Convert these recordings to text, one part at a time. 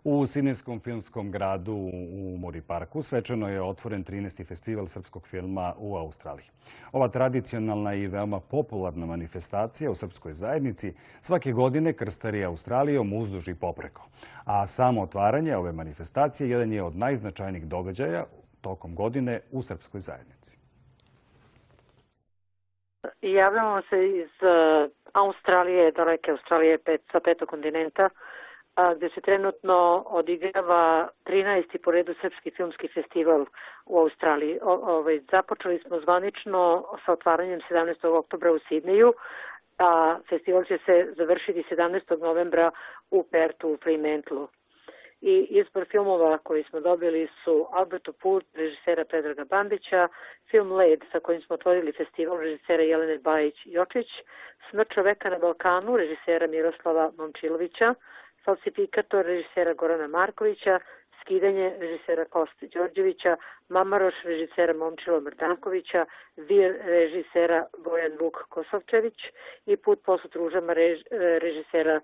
U Sidnejskom filmskom gradu u Muri Parku svečano je otvoren 13. festival srpskog filma u Australiji. Ova tradicionalna i veoma popularna manifestacija u srpskoj zajednici svake godine krstari Australijom uzduž i popreko. A samo otvaranje ove manifestacije jedan je od najznačajnijih događaja tokom godine u srpskoj zajednici. Javljamo se iz Australije, daleke Australije sa petog kontinenta, gde se trenutno odigrava 13. po redu srpski filmski festival u Australiji. Započeli smo zvanično sa otvaranjem 17. oktobra u Sidneju, a festival će se završiti 17. novembra u Pertu, u Fremantlu. I izbor filmova koji smo dobili su Alberto Put, režisera Predraga Bambića, film Led, sa kojim smo otvorili festival, režisera Jelene Bajić-Jočić, Smrt čoveka na Balkanu, režisera Miroslava Momčilovića, Falsifikator, režisera Gorana Markovića, Skidanje, režisera Koste Đorđevića, Mamaroš, režisera Momčilo Mrdankovića, Vir, režisera Bojan Vuk Kosovčević i Put posut ružama, režisera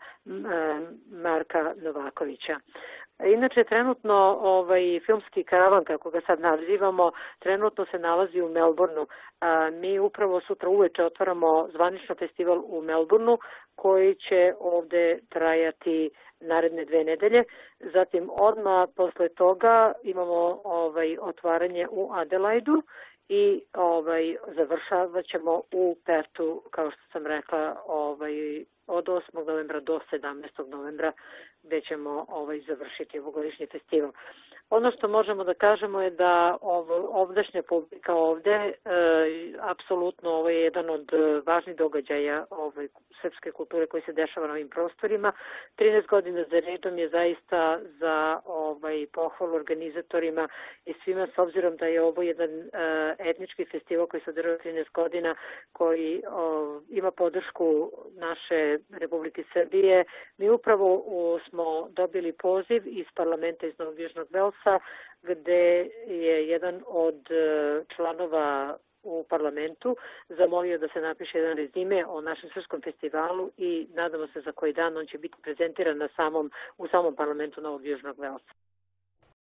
Marka Novakovića. Inače, trenutno filmski karavan, kako ga sad nazivamo, trenutno se nalazi u Melbourneu. Mi upravo sutra uveče otvaramo zvanično festival u Melbourneu, koji će ovde trajati naredne 2 nedelje. Zatim, odmah posle toga imamo otvaranje u Adelaidu i završavat ćemo u Pertu, kao što sam rekla, od 8. novembra do 17. novembra, gde ćemo završiti ovogodišnji festival. Ono što možemo da kažemo je da ovdašnja publika ovde, apsolutno ovo je jedan od važnih događaja srpske kulture koji se dešava na ovim prostorima. 13 godina za redom je zaista za pohvalu organizatorima i svima, s obzirom da je ovo jedan etnički festival koji se održava 13 godina, koji ima podršku naše Republike Srbije. Mi upravo smo dobili poziv iz parlamenta iz Novog Južnog Velsa, gde je jedan od članova u parlamentu zamolio da se napiše jedan rezime o našem srpskom festivalu i nadamo se za koji dan on će biti prezentiran u samom parlamentu Novog Južnog Velsa.